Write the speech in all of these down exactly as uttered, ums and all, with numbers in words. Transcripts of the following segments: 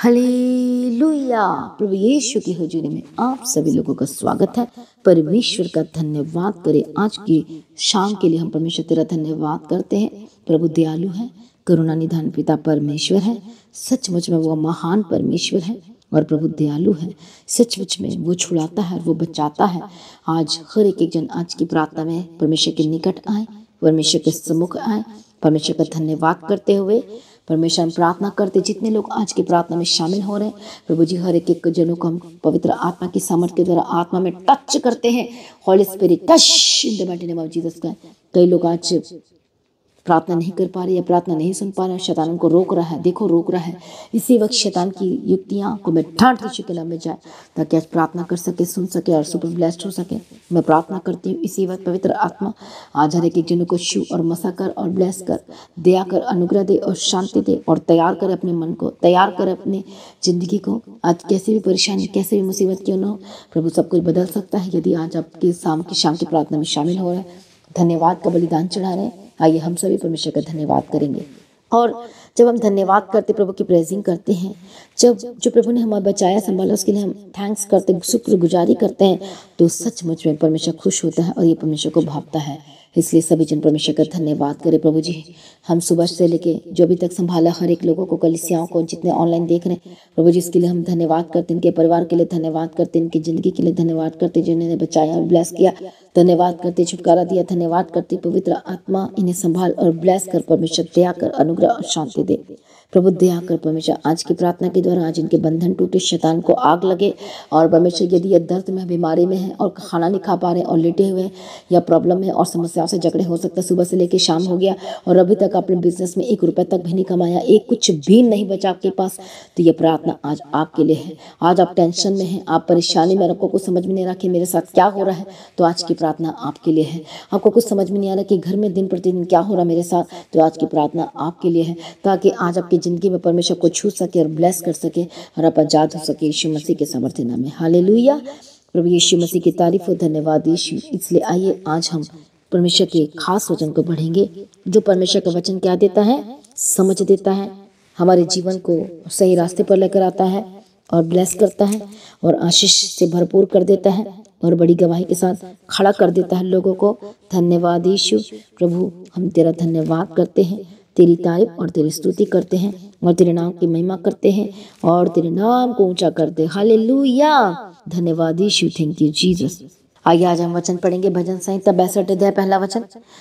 Hallelujah. प्रभु यीशु की हजूरी में आप सभी लोगों का स्वागत है। परमेश्वर का धन्यवाद करें। आज की शाम के लिए हम परमेश्वर तेरा धन्यवाद करते हैं। प्रभु दयालु है, करुणा निधान पिता परमेश्वर है। सचमुच में वो महान परमेश्वर है और प्रभु दयालु है। सचमुच में वो छुड़ाता है, वो बचाता है। आज हर एक एक जन आज की प्रार्थना में परमेश्वर के निकट आए, परमेश्वर के सम्मुख आए, परमेश्वर का धन्यवाद करते हुए परमेश्वर हम प्रार्थना करते। जितने लोग आज की प्रार्थना में शामिल हो रहे हैं प्रभु जी, हर एक एक जनों को हम पवित्र आत्मा की सामर्थ्य के द्वारा आत्मा में टच करते हैं। Holy spirit touch in the mighty name of Jesus का। कई लोग आज प्रार्थना नहीं कर पा रहे या प्रार्थना नहीं सुन पा रहे, शैतान उनको रोक रहा है। देखो रोक रहा है। इसी वक्त शैतान की युक्तियां को मैं डांट यीशु के नाम में जाए, ताकि आज प्रार्थना कर सके, सुन सके और सुपर ब्लेस्ड हो सके। मैं प्रार्थना करती हूँ इसी वक्त पवित्र आत्मा आज हर एक एक जनों को छू और मसा कर और ब्लेस कर, दया कर, अनुग्रह दे और शांति दे और तैयार कर अपने मन को, तैयार कर अपनी जिंदगी को। आज कैसी भी परेशानी, कैसे भी मुसीबत क्यों ना हो, प्रभु सब कुछ बदल सकता है यदि आज आपके शाम की शाम की प्रार्थना में शामिल हो रहे हैं, धन्यवाद का बलिदान चढ़ा रहे हैं। आइए हम सभी परमेश्वर का धन्यवाद करेंगे। और जब हम धन्यवाद करते, प्रभु की प्रेजिंग करते हैं, जब जो प्रभु ने हमें बचाया संभाला उसके लिए हम थैंक्स करते, शुक्रगुजारी करते हैं, तो सचमुच में परमेश्वर खुश होता है और ये परमेश्वर को भावता है। इसलिए सभी जन परमेश्वर का धन्यवाद करें। प्रभु जी, हम सुबह से लेके जो अभी तक संभाला हर एक लोगों को, कलिसियाओं को, जितने ऑनलाइन देख रहे हैं प्रभु जी, इसके लिए हम धन्यवाद करते हैं। इनके परिवार के लिए धन्यवाद करते हैं, इनकी ज़िंदगी के लिए धन्यवाद करते हैं, जिन्होंने बचाया और ब्लेस किया, धन्यवाद करते, छुटकारा दिया, धन्यवाद करते। पवित्र आत्मा इन्हें संभाल और ब्लेस कर, परमेश्वर दया कर, अनुग्रह और शांति दे। प्रभु दया कर परमेश्वर, आज की प्रार्थना के द्वारा आज इनके बंधन टूटे, शैतान को आग लगे। और परमेश्वर यदि ये दर्द में, बीमारी में है और खाना नहीं खा पा रहे और लेटे हुए हैं या प्रॉब्लम है और समस्याओं से जकड़े, हो सकता है सुबह से लेकर शाम हो गया और अभी तक आपने बिजनेस में एक रुपए तक भी नहीं कमाया, एक कुछ भी नहीं बचा आपके पास, तो ये प्रार्थना आज आपके लिए है। आज आप टेंशन में हैं, आप परेशानी में, आपको कुछ समझ में नहीं रहा कि मेरे साथ क्या हो रहा है, तो आज की प्रार्थना आपके लिए है। आपको कुछ समझ में नहीं आ रहा कि घर में दिन प्रतिदिन क्या हो रहा है मेरे साथ, तो आज की प्रार्थना आपके लिए है, ताकि आज आपकी जिंदगी में परमेश्वर को छू सके और ब्लेस कर सके और आप आजाद हो सके यीशु मसीह के सामर्थ्य नाम में। हालेलुया। प्रभु यीशु मसीह की तारीफ और धन्यवाद यीशु। इसलिए आइए आज हम परमेश्वर के खास वचन को पढ़ेंगे। जो परमेश्वर का वचन क्या देता है, समझ देता है, हमारे जीवन को सही रास्ते पर लेकर आता है और ब्लेस करता है और आशीष से भरपूर कर देता है और बड़ी गवाही के साथ खड़ा कर देता है लोगों को। धन्यवाद यीशु। प्रभु हम तेरा धन्यवाद करते हैं, तेरी तारीफ और तेरी स्तुति करते हैं और तेरे नाम की महिमा करते हैं और तेरे नाम को ऊंचा करते हैं। हालेलुया। धन्यवाद यीशु। Thank you Jesus. आइए आज हम वचन पढ़ेंगे। भजन संहिता बासठ अध्याय पहला वचन।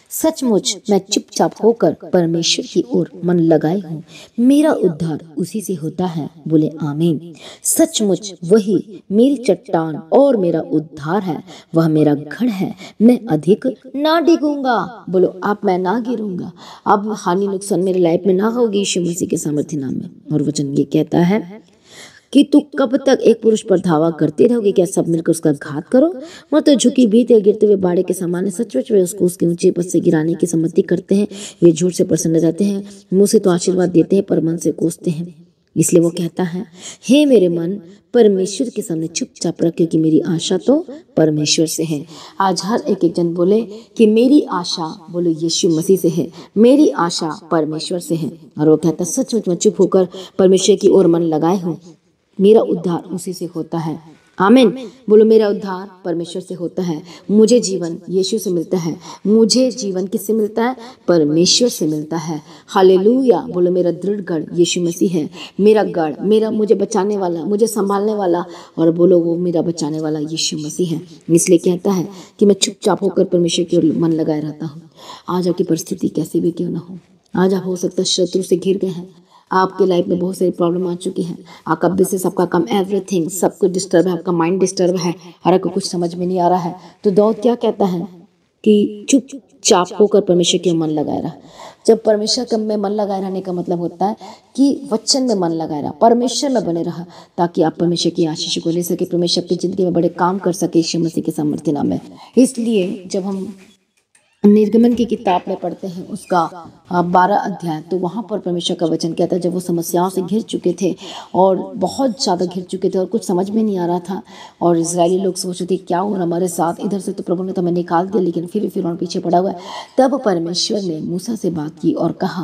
सचमुच मैं चुपचाप होकर परमेश्वर की ओर मन लगाए हूँ, मेरा उद्धार उसी से होता है। बोले आमीन। सचमुच वही मेरी चट्टान और मेरा उद्धार है, वह मेरा गढ़ है, मैं अधिक ना डिगूंगा। बोलो आप, मैं ना गिरूंगा। अब हानि नुकसान मेरे लाइफ में ना होगी यीशु मसीह के सामर्थ्य नाम में। और वचन ये कहता है कि तू कब तक एक पुरुष पर धावा करते रहोगे, क्या सब मिलकर उसका घात करो। वह तो झुकी बीत या गिरते हुए बाड़े के समान है। सचमुच वे उसको उसके ऊंचे पद से गिराने की सम्मति करते हैं। वे झूठ से प्रसन्न रहते हैं, मुंह से तो आशीर्वाद देते हैं पर मन से कोसते हैं। इसलिए वो कहता है, हे मेरे मन परमेश्वर के सामने चुपचाप रख, क्योंकि मेरी आशा तो परमेश्वर से है। आज हर एक एक जन बोले कि मेरी आशा, बोलो यीशु मसीह से है, मेरी आशा परमेश्वर से है। और वो कहता है सचमुच मैं चुप होकर परमेश्वर की ओर मन लगाए हूँ, मेरा उद्धार उसी से होता है। आमीन। बोलो मेरा उद्धार परमेश्वर से होता है। मुझे जीवन यीशु से मिलता है। मुझे जीवन किससे मिलता है? परमेश्वर से मिलता है। हालेलुया। बोलो मेरा दृढ़ गढ़ यीशु मसीह है, मेरा गढ़, मेरा मुझे बचाने वाला, मुझे संभालने वाला, और बोलो वो मेरा बचाने वाला यीशु मसीह है। इसलिए कहता है कि मैं चुपचाप होकर परमेश्वर की ओर मन लगाए रहता हूँ। आज आपकी परिस्थिति कैसी भी क्यों ना हो, आज आप हो सकता है शत्रु से घिर गए हैं, आपके लाइफ में बहुत सारी प्रॉब्लम आ चुकी है, आपका बिजनेस, आपका काम, एवरीथिंग सब कुछ डिस्टर्ब है, आपका माइंड डिस्टर्ब है और आपको कुछ समझ में नहीं आ रहा है। तो दाऊद क्या कहता है कि चुपचाप होकर परमेश्वर के मन लगाए रहा। जब परमेश्वर के में मन लगाए रहने का मतलब होता है कि वचन में मन लगाए रहा, परमेश्वर में बने रहा, ताकि आप परमेश्वर की आशीष को ले सके, परमेश्वर की जिंदगी में बड़े काम कर सके यीशु मसीह के सामर्थ्य नाम में। इसलिए जब हम निर्गमन की किताब में पढ़ते हैं उसका बारह अध्याय, तो वहाँ पर परमेश्वर का वचन कहता है जब वो समस्याओं से घिर चुके थे और बहुत ज़्यादा घिर चुके थे और कुछ समझ में नहीं आ रहा था और इजरायली लोग सोच रहे थे क्या हो रहा हमारे साथ, इधर से तो प्रभु ने तो हमें निकाल दिया लेकिन फिर फिर और पीछे पड़ा हुआ है। तब परमेश्वर ने मूसा से बात की और कहा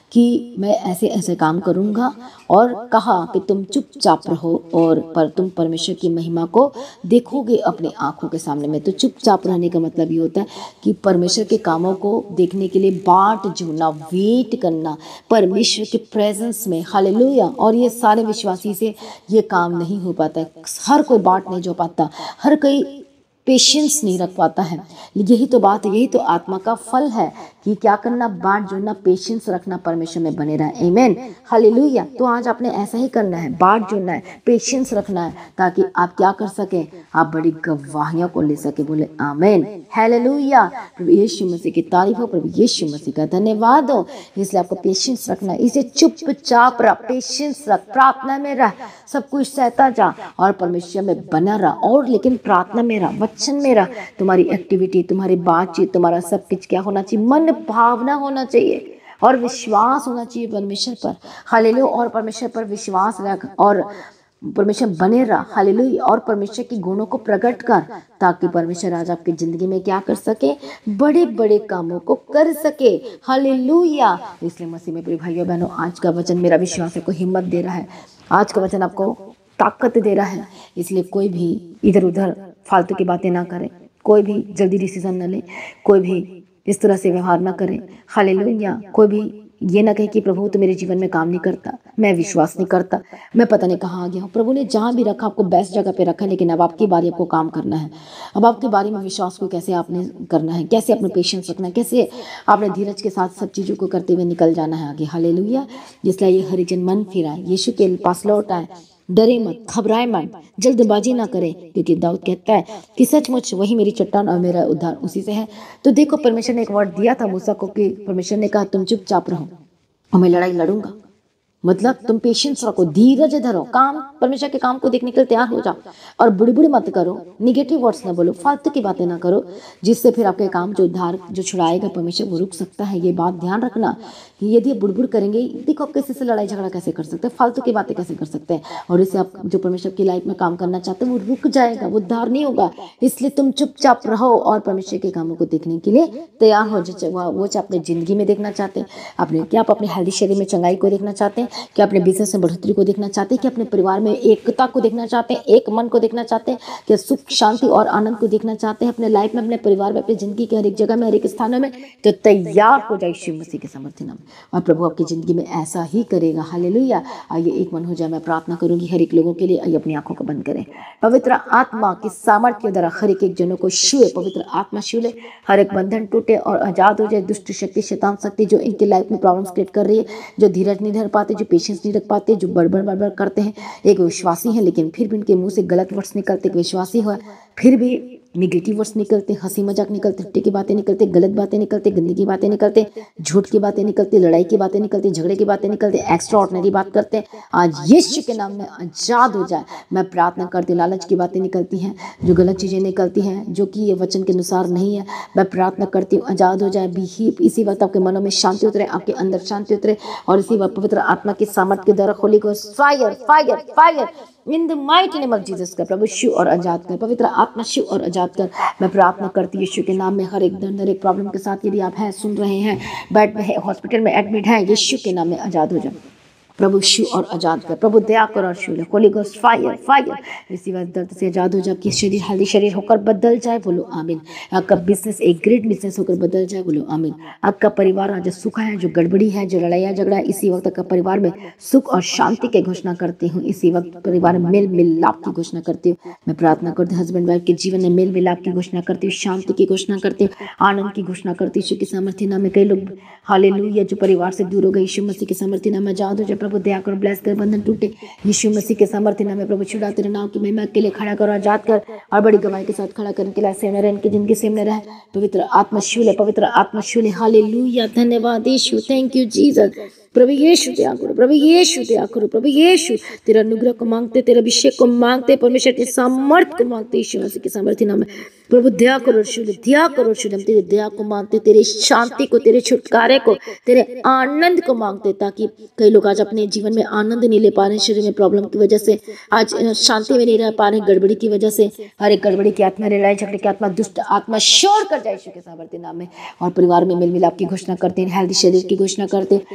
कि मैं ऐसे ऐसे काम करूँगा, और कहा कि तुम चुपचाप रहो और पर तुम परमेश्वर की महिमा को देखोगे अपने आँखों के सामने में। तो चुपचाप रहने का मतलब ये होता है कि परमेश्वर के कामों को देखने के लिए बाट जोड़ना, वेट करना परमेश्वर के प्रेजेंस में। हालेलुया। और ये सारे विश्वासी से ये काम नहीं हो पाता है। हर कोई बाट नहीं जो पाता, हर कोई पेशेंस नहीं रख पाता है। यही तो बात है, यही तो आत्मा का फल है कि क्या करना, बाट जोड़ना, पेशेंस रखना, परमेश्वर में बने रहा। आमीन, हालेलुया। तो आज आपने ऐसा ही करना है, बाट जोड़ना है, पेशेंस रखना है, ताकि आप क्या कर सकें, आप बड़ी गवाहियों को ले सके। बोले आमीन, हालेलुया। प्रभु यीशु मसीह की तारीफ हो, प्रभु यीशु मसीह का धन्यवाद हो। इसलिए आपको पेशेंस रखना है। इसे चुपचाप रह, पेशेंस रख, प्रार्थना में रह, सब कुछ सहता जा और परमेश्वर में बना रहा। और लेकिन प्रार्थना में रह, वचन में रह। तुम्हारी एक्टिविटी, तुम्हारी बातचीत, तुम्हारा सब कुछ क्या होना चाहिए, मन भावना होना चाहिए और विश्वास होना चाहिए परमेश्वर पर। हालेलुया। और परमेश्वर पर विश्वास रख और परमेश्वर बने रहा। हालेलुया। और परमेश्वर के गुणों को प्रकट कर, ताकि परमेश्वर आज आपकी जिंदगी में क्या कर सके, बड़े बड़े कामों को कर सके। हालेलुया। इसलिए मसीह में प्रिय भाइयों बहनों, आज का वचन मेरा विश्वास है को हिम्मत दे रहा है, आज का वचन आपको ताकत दे रहा है। इसलिए कोई भी इधर उधर फालतू की बातें ना करें, कोई भी जल्दी डिसीजन न ले, कोई भी इस तरह से व्यवहार ना करें। हालेलुया। कोई भी ये ना कहे कि प्रभु तो मेरे जीवन में काम नहीं करता, मैं विश्वास नहीं करता, मैं पता नहीं कहाँ आ गया हूँ। प्रभु ने जहाँ भी रखा आपको बेस्ट जगह पे रखा, लेकिन अब आपकी बारी, आपको काम करना है। अब आपके बारे में विश्वास को कैसे आपने करना है, कैसे अपने पेशेंस रखना है, कैसे आपने धीरज के साथ सब चीज़ों को करते हुए निकल जाना है आगे। हालेलुया। इसलिए ये हरिजन मन फिराए, यीशु के पास लौट आए, डरे मत, घबराए मत, जल्दबाजी ना करें, क्योंकि दाऊद कहता है कि सचमुच वही मेरी चट्टान और मेरा उद्धार उसी से है। तो देखो, परमेश्वर ने एक वर्ड दिया था मूसा को कि परमेश्वर ने कहा तुम चुपचाप रहो और मैं लड़ाई लड़ूंगा। मतलब तुम पेशेंस रखो, धीरज धरो, काम परमेश्वर के काम को देखने के लिए तैयार हो जाओ और बुड़बुड़ मत करो, निगेटिव वर्ड्स ना बोलो, फालतू की बातें ना करो, जिससे फिर आपके काम जो उद्धार जो छुड़ाएगा परमेश्वर वो रुक सकता है। ये बात ध्यान रखना कि यदि आप बुड़बुड़ करेंगे, देखो आप किसी से लड़ाई झगड़ा कैसे कर सकते हैं, फालतू की बातें कैसे कर सकते हैं, और इससे आप जो परमेश्वर की लाइफ में काम करना चाहते हैं वो रुक जाएगा, वो उद्धार नहीं होगा। इसलिए तुम चुपचाप रहो और परमेश्वर के कामों को देखने के लिए तैयार हो जाओ। वो चाहे अपने जिंदगी में देखना चाहते हैं, अपने क्या आप अपने हेल्दी शरीर में चंगाई को देखना चाहते हैं, क्या अपने बिजनेस में बढ़ोतरी को देखना चाहते हैं, कि अपने परिवार में एकता को देखना चाहते हैं, एक मन को देखना चाहते हैं, क्या सुख शांति और आनंद को देखना चाहते हैं अपने लाइफ में, अपने परिवार में, अपनी जिंदगी के हर एक जगह में, हर एक स्थानों में, तो तैयार हो जाए यीशु मसीह के सामर्थ्य नाम में। और प्रभु आपकी जिंदगी में ऐसा ही करेगा। हालेलुया। आइए एक मन हो जाए, मैं प्रार्थना करूंगी हर एक लोगों के लिए। आइए अपनी आंखों को बंद करें। पवित्र आत्मा की सामर्थ्य के द्वारा हर एक एक जनों को छुए, पवित्र आत्मा छू ले, हर एक बंधन टूटे और आजाद हो जाए। दुष्ट शक्ति, शैतान शक्ति जो इनकी लाइफ में प्रॉब्लम्स क्रिएट कर रही है, जो धीरज नहीं धर पाते, जो पेशेंस नहीं रख पाते, जो बड़बड़ बड़बड़ करते हैं, एक विश्वासी है लेकिन फिर भी उनके मुंह से गलत वर्ड्स निकलते, विश्वासी हो फिर भी निगेटिव वर्ड्स निकलते, हंसी मजाक निकलते, टट्टी की बातें निकलते, गलत बातें निकलते, गंदी की बातें निकलते, झूठ की बातें निकलती, लड़ाई की बातें निकलती, झगड़े की बातें निकलती, एक्स्ट्रा ऑर्डिनरी बात करते, आज यीशु के नाम में आजाद हो जाए। मैं प्रार्थना करती, लालच की बातें निकलती हैं, जो गलत चीज़ें निकलती हैं, जो कि ये वचन के अनुसार नहीं है, मैं प्रार्थना करती हूँ आजाद हो जाए। भी इसी वक्त आपके मनों में शांति उतरे, आपके अंदर शांति उतरे, और इसी वक्त पवित्र आत्मा की सामर्थ के द्वारा holy ghost fire fire fire in the mighty name of Jesus का प्रभु शिव और आजाद कर, पवित्र आत्मा शिव और आजाद कर। मैं प्रार्थना करती हूँ यीशु के नाम में, हर एक दर्द, हर एक प्रॉब्लम के साथ यदि आप हैं, सुन रहे हैं, बेड में है, हॉस्पिटल में एडमिट हैं, यीशु के नाम में आजाद हो जाए। प्रभु शिव और आजाद कर, प्रभु दया कर और Shiv holy ghost fire fire इसी वक्त दर्द से आजाद हो जाए, कि शरीर हेल्दी शरीर होकर बदल जाए, बोलो आमीन। आपका बिजनेस एक ग्रेट बिजनेस होकर बदल जाए, बोलो आमीन। आपका परिवार आज सुख है, जो गड़बड़ी है, जो लड़ाइया झगड़ा है, इसी वक्त आपका परिवार में सुख और शांति की घोषणा करती हूँ। इसी वक्त परिवार में मेल मिलाप की घोषणा करती हूँ। मैं प्रार्थना करती हूँ हस्बैंड वाइफ के जीवन में मेल मिलाप की घोषणा करती हूँ, शांति की घोषणा करती हूँ, आनंद की घोषणा करती हूँ। यीशु के सामर्थ्य नाम में कई लोग हालेलुया जो परिवार से दूर हो गए, यीशु मसीह के सामर्थ्य नाम में आजाद हो जाए। प्रभु दया कर, ब्लेस कर, बंधन टूटे, यीशु मसीह के सामर्थ्य नाम में प्रभु छुड़ा, तेरे नाम की महिमा के लिए खड़ा कर, आजाद कर, और बड़ी गवाही के साथ खड़ा करने के लिए सेवने रहे, इनकी जिंदगी सेवने रहे। पवित्र आत्मा शूले, पवित्र आत्मा शूले, हालेलुया, धन्यवाद यीशु, थैंक यू जीसस। प्रभु यीशु दया करो, प्रभु यीशु दया करो, प्रभु यीशु तेरा अनुग्रह को मांगते, तेरा अभिषेक को मांगते, परमेश्वर के सामर्थ को मांगते, यीशु मसीह के सामर्थ्य नाम में प्रभु दया करो, शूले दया करो, शूले हम तेरी दया को मांगते, तेरी शांति को, तेरे छुटकारे को, तेरे आनंद को मांगते, ताकि कई लोग आज अपने जीवन में आनंद नहीं ले पा रहे, शरीर में प्रॉब्लम की वजह से, आज शांति में नहीं रह पा रहे, गड़बड़ी की वजह से, हर एक गड़बड़ी की आत्मा, लड़ाई झगड़े की आत्मा, दुष्ट आत्मा शोर कर जाए यीशु के सामर्थ्य नाम में। और परिवार में मेल मिलाप की घोषणा करते हैं, हेल्दी शरीर की घोषणा करते हैं, जो इनके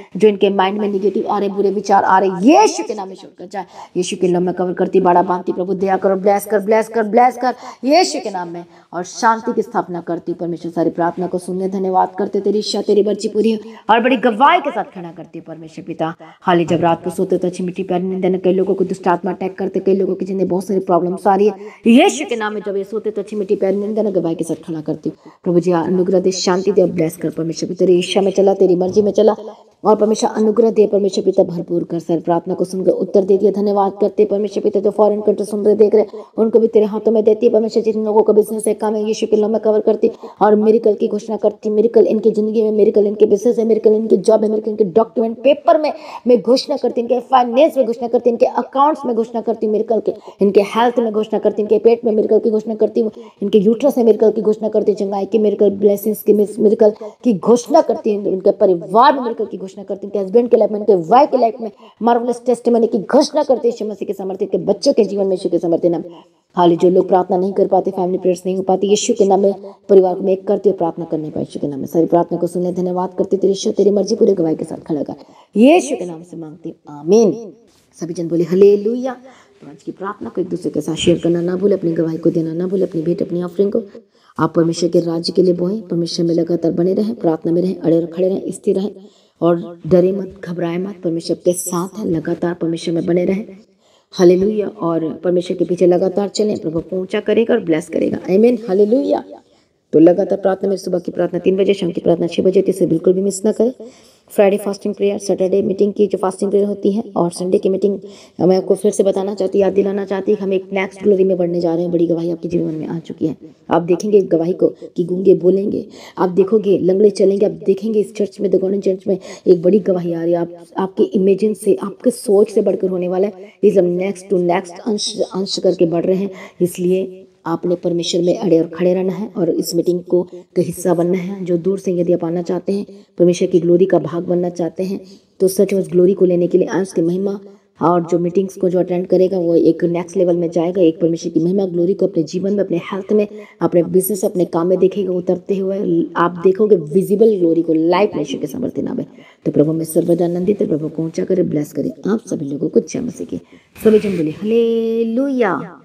जिनके माइंड में निगेटिव आ रहे, बुरे विचार आ रहे, यीशु के नाम में शूट कर जाए। यीशु के नाम में कवर करती, बाड़ा बांधती, प्रभु दया करो, ब्लेस कर ब्लेस कर ब्लेस कर यीशु के नाम में, और शांति की स्थापना करती हूँ। परमेश्वर सारी प्रार्थना को सुनने धन्यवाद करते, तेरी इच्छा तेरी मर्जी पूरी हो और बड़ी गवाही के साथ खड़ा करती हूँ परमेश्वर पिता। हाल जब रात को सोते तो अच्छी मिट्टी पैर निंदन, कई लोगों को दुष्ट आत्मा अटैक करते, कई लोगों की जिन्हें बहुत सारी प्रॉब्लम्स आ रही है, यीशु के नाम में जब ये सोते तो अच्छी मिट्टी पैर निंदन गवाही के साथ खड़ा करती हूँ। प्रभु जी अनुग्रह दे, शांति दे, ब्लेस कर परमेश्वर पिता, तेरी इच्छा में चला, तेरी मर्जी में चला, और परमेश्वर अनुग्रह दे परमेश्वर पिता, भरपूर कर। सर प्रार्थना को सुनकर उत्तर दे दिया, धन्यवाद करते परमेश्वर पिता। जो फॉरेन कंट्री सुन रहे देख रहे उनको भी तेरे हाथों में देती है परमेश्वर। जिन लोगों का बिजनेस है, काम है, यीशु के नाम में कवर करती और मिरेकल की घोषणा करती। मिरेकल इनकी जिंदगी में, मिरेकल इनके बिजनेस है, मिरेकल इनकी जॉब है, मिरेकल इनके डॉक्यूमेंट पेपर में मैं घोषणा करती, इनके फाइनेंस में घोषणा करती, इनके अकाउंट्स में घोषणा करती मिरेकल के, इनके हेल्थ में घोषणा करती, इनके पेट में मिरेकल की घोषणा करती हूँ, इनके यूट्रस में मिरेकल की घोषणा करती, चंगाई की मिरेकल, ब्लेसिंग्स की मिरेकल की घोषणा करती हूँ, इनके परिवार में मिरेकल की घोषणा करती हूँ, इनके हस्बैंड के लाइफ में, इनके वाइफ के लाइफ में मार्वलस टेस्टिमनी की घोषणा करते यीशु मसीह के सामर्थ्य के बच्चों के जीवन में यीशु के सामर्थ्य नाम। हाल जो लोग प्रार्थना नहीं कर पाते, फैमिली प्रेयर्स नहीं हो पाती, यीशु के नाम में परिवार को एक करते हुए प्रार्थना करने पाए यीशु के नाम में। सारी प्रार्थना को सुनने धन्यवाद करते, तेरी इच्छा तेरी मर्जी पूरे गवाही के साथ खड़ा कर यीशु के नाम से मांगती हूं, आमीन। सभी जन बोले हालेलुया। तो आज की प्रार्थना को एक दूसरे के साथ शेयर करना ना भूले, अपनी गवाही को देना ना भूले, अपनी भेंट अपनी ऑफरिंग को आप परमेश्वर के राज्य के लिए बोएं, परमेश्वर में लगातार बने रहें, प्रार्थना में रहें, अड़े और खड़े रहें, स्थिर रहें और डरे मत, घबराए मत, परमेश्वर के साथ है, लगातार परमेश्वर में बने रहें। हालेलुया। और परमेश्वर के पीछे लगातार चलें, प्रभु पहुंचा करेगा और ब्लेस करेगा, आमीन, हालेलुया। तो लगातार प्रार्थना में, सुबह की प्रार्थना तीन बजे, शाम की प्रार्थना छः बजे, इसे बिल्कुल भी मिस ना करें। Friday fasting prayer, Saturday meeting की जो फास्टिंग प्रेयर होती है, और संडे की मीटिंग मैं आपको फिर से बताना चाहती, याद दिलाना चाहती कि हम एक नेक्स्ट ग्लोरी में बढ़ने जा रहे हैं। बड़ी गवाही आपके जीवन में आ चुकी है। आप देखेंगे इस गवाही को कि गूंगे बोलेंगे, आप देखोगे लंगड़े चलेंगे, आप देखेंगे इस चर्च में, द गॉर्डन चर्च में एक बड़ी गवाही आ रही है। आप आपके इमेजिन से, आपके सोच से बढ़कर होने वाला है। इस हम नेक्स्ट टू नेक्स्ट अंश अंश करके बढ़ रहे हैं। इसलिए आपने परमेश्वर में अड़े और खड़े रहना है और इस मीटिंग को का हिस्सा बनना है। जो दूर से यदि आप आना चाहते हैं, परमेश्वर की ग्लोरी का भाग बनना चाहते हैं, तो सच उस ग्लोरी को लेने के लिए आज की महिमा और जो मीटिंग्स को जो अटेंड करेगा वो एक नेक्स्ट लेवल में जाएगा। एक परमेश्वर की महिमा ग्लोरी को अपने जीवन में, अपने हेल्थ में, अपने बिजनेस, अपने काम में देखेगा उतरते हुए। आप देखोगे विजिबल ग्लोरी को, लाइव यीशु के सामर्थ्य नाम है। तो प्रभु में सर्वदा आनंदित है, प्रभु को ऊंचा करे, ब्लेस करे आप सभी लोगों को। जय मसीह की। सभी जन बोले हालेलुया।